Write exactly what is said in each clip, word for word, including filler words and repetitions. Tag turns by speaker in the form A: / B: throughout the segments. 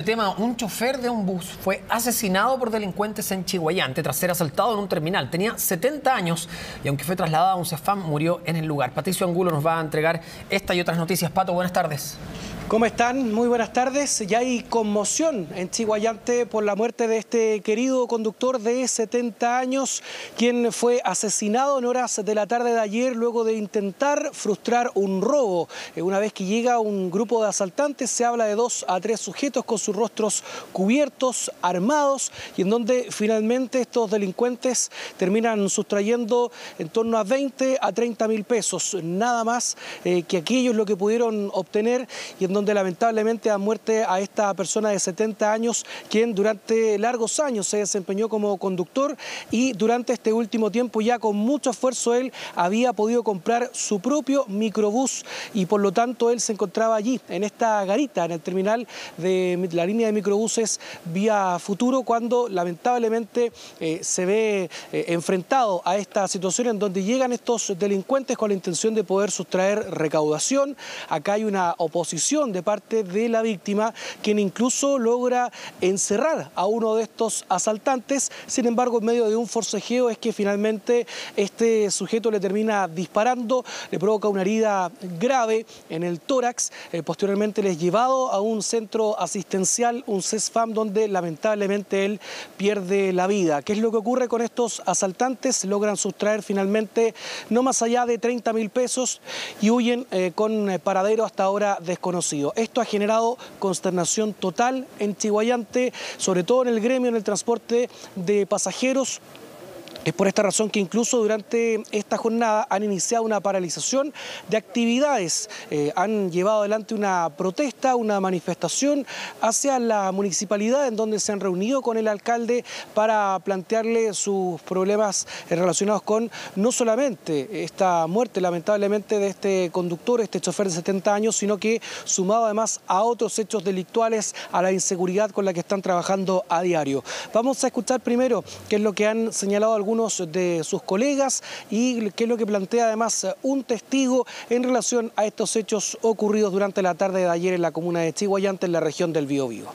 A: Tema, un chofer de un bus fue asesinado por delincuentes en Chiguayante tras ser asaltado en un terminal. Tenía setenta años y aunque fue trasladado a un CEFAM, murió en el lugar. Patricio Angulo nos va a entregar esta y otras noticias. Pato, buenas tardes.
B: ¿Cómo están? Muy buenas tardes. Ya hay conmoción en Chiguayante por la muerte de este querido conductor de setenta años, quien fue asesinado en horas de la tarde de ayer luego de intentar frustrar un robo. Una vez que llega un grupo de asaltantes, se habla de dos a tres sujetos con sus rostros cubiertos, armados, y en donde finalmente estos delincuentes terminan sustrayendo en torno a veinte a treinta mil pesos, nada más eh, que aquello es lo que pudieron obtener, y en donde lamentablemente da muerte a esta persona de setenta años, quien durante largos años se desempeñó como conductor y durante este último tiempo ya con mucho esfuerzo él había podido comprar su propio microbús y por lo tanto él se encontraba allí en esta garita, en el terminal de la línea de microbuses Vía Futuro, cuando lamentablemente eh, se ve eh, enfrentado a esta situación en donde llegan estos delincuentes con la intención de poder sustraer recaudación. Acá hay una oposición de parte de la víctima, quien incluso logra encerrar a uno de estos asaltantes. Sin embargo, en medio de un forcejeo es que finalmente este sujeto le termina disparando, le provoca una herida grave en el tórax. Eh, posteriormente le es llevado a un centro asistencial, un CEFAM, donde lamentablemente él pierde la vida. ¿Qué es lo que ocurre con estos asaltantes? Logran sustraer finalmente no más allá de treinta mil pesos y huyen eh, con paradero hasta ahora desconocido. Esto ha generado consternación total en Chiguayante, sobre todo en el gremio, en el transporte de pasajeros. Es por esta razón que incluso durante esta jornada han iniciado una paralización de actividades. Eh, han llevado adelante una protesta, una manifestación hacia la municipalidad, en donde se han reunido con el alcalde para plantearle sus problemas relacionados con no solamente esta muerte lamentablemente de este conductor, este chofer de setenta años, sino que sumado además a otros hechos delictuales, a la inseguridad con la que están trabajando a diario. Vamos a escuchar primero qué es lo que han señalado algunos de sus colegas y qué es lo que plantea además un testigo en relación a estos hechos ocurridos durante la tarde de ayer en la comuna de Chiguayante, en la región del Biobío.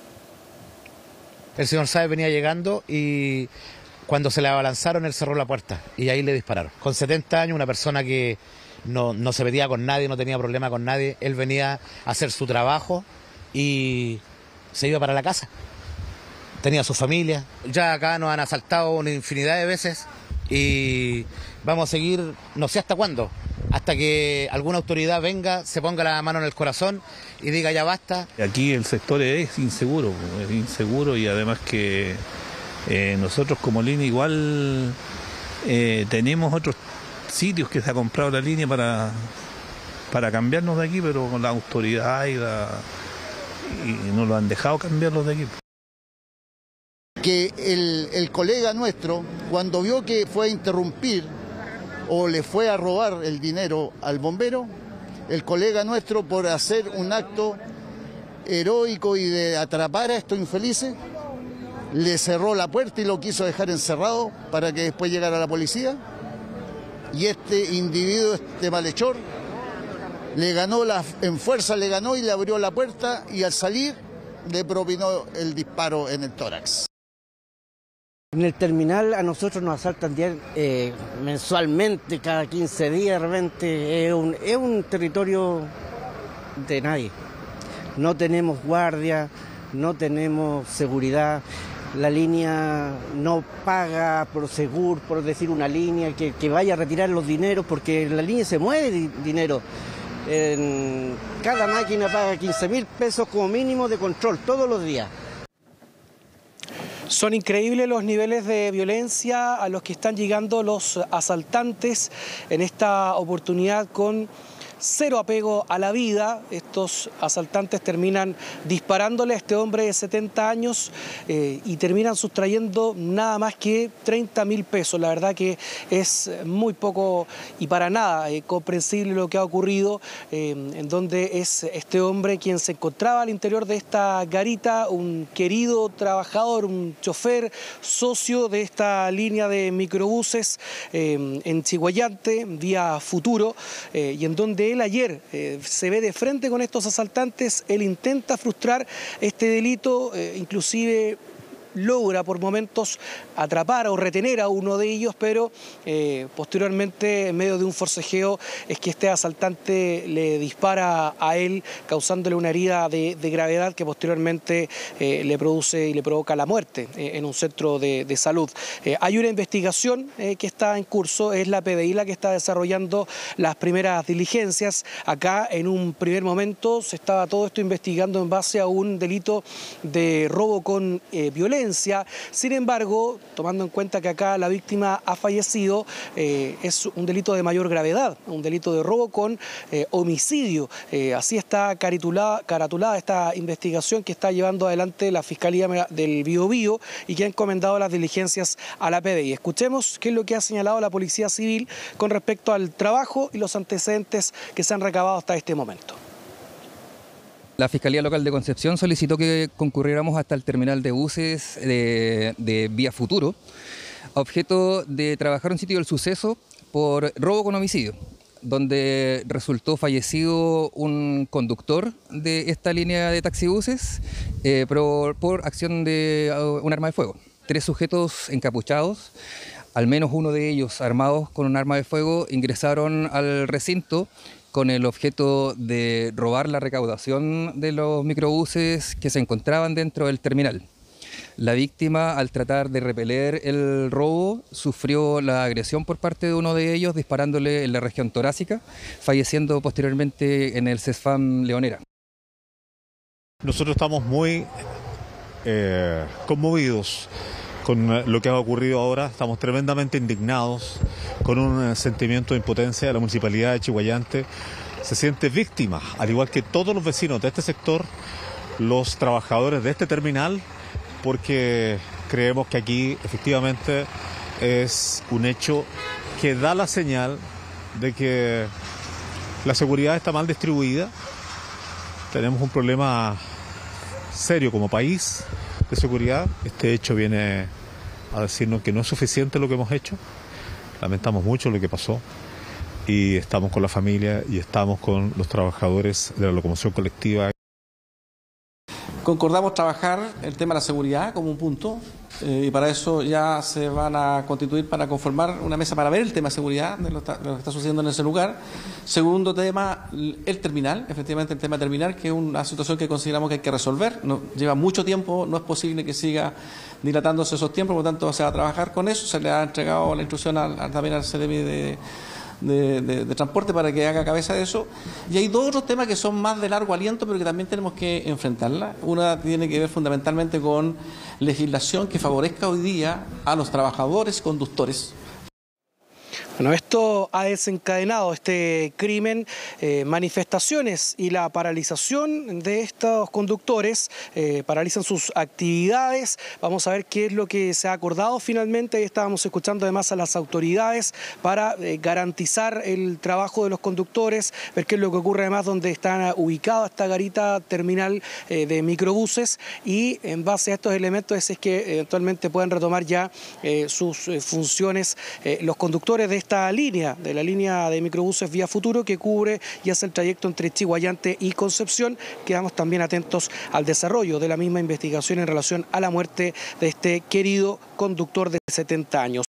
C: El señor Sáez venía llegando y cuando se le abalanzaron él cerró la puerta y ahí le dispararon. Con setenta años, una persona que no, no se metía con nadie, no tenía problema con nadie, él venía a hacer su trabajo y se iba para la casa. Tenía su familia. Ya acá nos han asaltado una infinidad de veces y vamos a seguir, no sé hasta cuándo, hasta que alguna autoridad venga, se ponga la mano en el corazón y diga ya basta.
D: Aquí el sector es inseguro, es inseguro y además que eh, nosotros como línea igual eh, tenemos otros sitios que se ha comprado la línea para, para cambiarnos de aquí, pero con la autoridad y, la, y no lo han dejado cambiarlos de aquí.
E: Que el, el colega nuestro, cuando vio que fue a interrumpir o le fue a robar el dinero al bombero, el colega nuestro, por hacer un acto heroico y de atrapar a estos infelices, le cerró la puerta y lo quiso dejar encerrado para que después llegara la policía. Y este individuo, este malhechor, le ganó la, en fuerza le ganó y le abrió la puerta y al salir le propinó el disparo en el tórax.
F: En el terminal a nosotros nos asaltan eh, mensualmente, cada quince días de repente. Es un, es un territorio de nadie. No tenemos guardia, no tenemos seguridad. La línea no paga Prosegur, por decir una línea, que, que vaya a retirar los dineros, porque la línea se mueve di, dinero. En cada máquina paga quince mil pesos como mínimo de control todos los días.
B: Son increíbles los niveles de violencia a los que están llegando los asaltantes en esta oportunidad con cero apego a la vida. Estos asaltantes terminan disparándole a este hombre de setenta años eh, y terminan sustrayendo nada más que treinta mil pesos. La verdad que es muy poco y para nada eh, comprensible lo que ha ocurrido, eh, en donde es este hombre quien se encontraba al interior de esta garita, un querido trabajador, un chofer, socio de esta línea de microbuses eh, en Chiguayante, Vía Futuro, eh, y en donde que él ayer eh, se ve de frente con estos asaltantes, él intenta frustrar este delito, eh, inclusive logra por momentos atrapar o retener a uno de ellos, pero eh, posteriormente, en medio de un forcejeo, es que este asaltante le dispara a él, causándole una herida de, de gravedad que posteriormente eh, le produce y le provoca la muerte eh, en un centro de, de salud. Eh, hay una investigación eh, que está en curso, es la P D I la que está desarrollando las primeras diligencias. Acá, en un primer momento, se estaba todo esto investigando en base a un delito de robo con eh, violencia. Sin embargo, tomando en cuenta que acá la víctima ha fallecido, eh, es un delito de mayor gravedad, un delito de robo con eh, homicidio. Eh, así está caratulada, caratulada esta investigación que está llevando adelante la Fiscalía del Biobío y que ha encomendado las diligencias a la P D I. Escuchemos qué es lo que ha señalado la Policía Civil con respecto al trabajo y los antecedentes que se han recabado hasta este momento.
G: La Fiscalía Local de Concepción solicitó que concurriéramos hasta el terminal de buses de, de Vía Futuro, a objeto de trabajar un sitio del suceso por robo con homicidio, donde resultó fallecido un conductor de esta línea de taxibuses eh, por, por acción de uh, un arma de fuego. Tres sujetos encapuchados, al menos uno de ellos armados con un arma de fuego, ingresaron al recinto con el objeto de robar la recaudación de los microbuses que se encontraban dentro del terminal. La víctima, al tratar de repeler el robo, sufrió la agresión por parte de uno de ellos, disparándole en la región torácica, falleciendo posteriormente en el CESFAM Leonera.
H: Nosotros estamos muy eh, conmovidos con lo que ha ocurrido ahora, estamos tremendamente indignados, con un sentimiento de impotencia de la Municipalidad de Chiguayante. Se siente víctima, al igual que todos los vecinos de este sector, los trabajadores de este terminal, porque creemos que aquí efectivamente es un hecho que da la señal de que la seguridad está mal distribuida. Tenemos un problema serio como país de seguridad. Este hecho viene a decirnos que no es suficiente lo que hemos hecho. Lamentamos mucho lo que pasó y estamos con la familia y estamos con los trabajadores de la locomoción colectiva.
I: Concordamos trabajar el tema de la seguridad como un punto eh, y para eso ya se van a constituir para conformar una mesa para ver el tema de seguridad de lo, de lo que está sucediendo en ese lugar. Segundo tema, el terminal, efectivamente el tema terminal, que es una situación que consideramos que hay que resolver. No, lleva mucho tiempo, no es posible que siga dilatándose esos tiempos, por lo tanto se va a trabajar con eso. Se le ha entregado la instrucción al, al, también al C D M de De, de, de transporte para que haga cabeza de eso. Y hay dos otros temas que son más de largo aliento, pero que también tenemos que enfrentarla. Una tiene que ver fundamentalmente con legislación que favorezca hoy día a los trabajadores conductores.
B: Bueno, esto ha desencadenado este crimen, eh, manifestaciones y la paralización de estos conductores, eh, paralizan sus actividades. Vamos a ver qué es lo que se ha acordado finalmente. Ahí estábamos escuchando además a las autoridades para eh, garantizar el trabajo de los conductores, ver qué es lo que ocurre además donde está ubicada esta garita terminal eh, de microbuses, y en base a estos elementos es que eventualmente pueden retomar ya eh, sus eh, funciones eh, los conductores de esta línea, de la línea de microbuses Vía Futuro, que cubre y hace el trayecto entre Chiguayante y Concepción. Quedamos también atentos al desarrollo de la misma investigación en relación a la muerte de este querido conductor de setenta años.